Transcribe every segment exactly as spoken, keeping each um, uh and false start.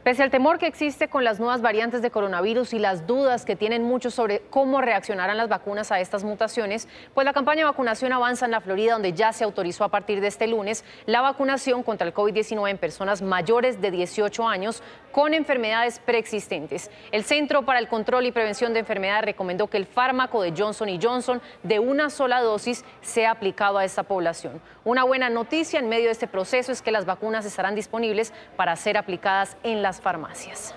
Pese al temor que existe con las nuevas variantes de coronavirus y las dudas que tienen muchos sobre cómo reaccionarán las vacunas a estas mutaciones, pues la campaña de vacunación avanza en la Florida, donde ya se autorizó a partir de este lunes la vacunación contra el COVID diecinueve en personas mayores de dieciocho años con enfermedades preexistentes. El Centro para el Control y Prevención de Enfermedades recomendó que el fármaco de Johnson y Johnson de una sola dosis sea aplicado a esta población. Una buena noticia en medio de este proceso es que las vacunas estarán disponibles para ser aplicadas en las farmacias.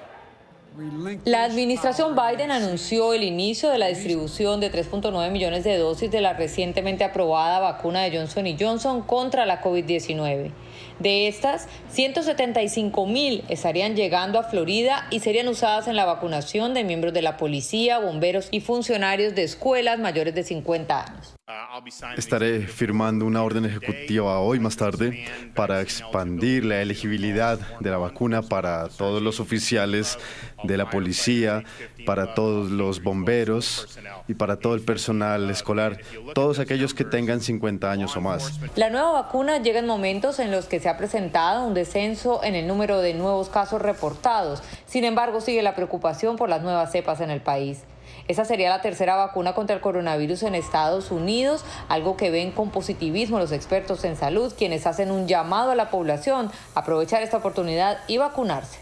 La administración Biden anunció el inicio de la distribución de tres punto nueve millones de dosis de la recientemente aprobada vacuna de Johnson y Johnson contra la COVID diecinueve. De estas, ciento setenta y cinco mil estarían llegando a Florida y serían usadas en la vacunación de miembros de la policía, bomberos y funcionarios de escuelas mayores de cincuenta años. Estaré firmando una orden ejecutiva hoy más tarde para expandir la elegibilidad de la vacuna para todos los oficiales de la policía, para todos los bomberos y para todo el personal escolar, todos aquellos que tengan cincuenta años o más. La nueva vacuna llega en momentos en los que se ha presentado un descenso en el número de nuevos casos reportados. Sin embargo, sigue la preocupación por las nuevas cepas en el país. Esa sería la tercera vacuna contra el coronavirus en Estados Unidos, algo que ven con positivismo los expertos en salud, quienes hacen un llamado a la población a aprovechar esta oportunidad y vacunarse.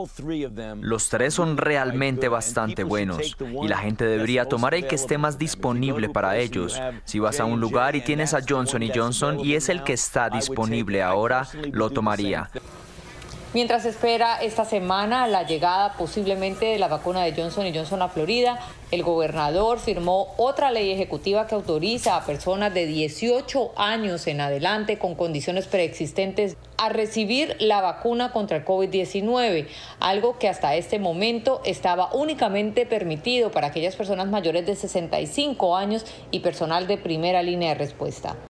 Los tres son realmente bastante buenos y la gente debería tomar el que esté más disponible para ellos. Si vas a un lugar y tienes a Johnson y Johnson y es el que está disponible ahora, lo tomaría. Mientras espera esta semana la llegada posiblemente de la vacuna de Johnson y Johnson a Florida, el gobernador firmó otra ley ejecutiva que autoriza a personas de dieciocho años en adelante con condiciones preexistentes a recibir la vacuna contra el COVID diecinueve, algo que hasta este momento estaba únicamente permitido para aquellas personas mayores de sesenta y cinco años y personal de primera línea de respuesta.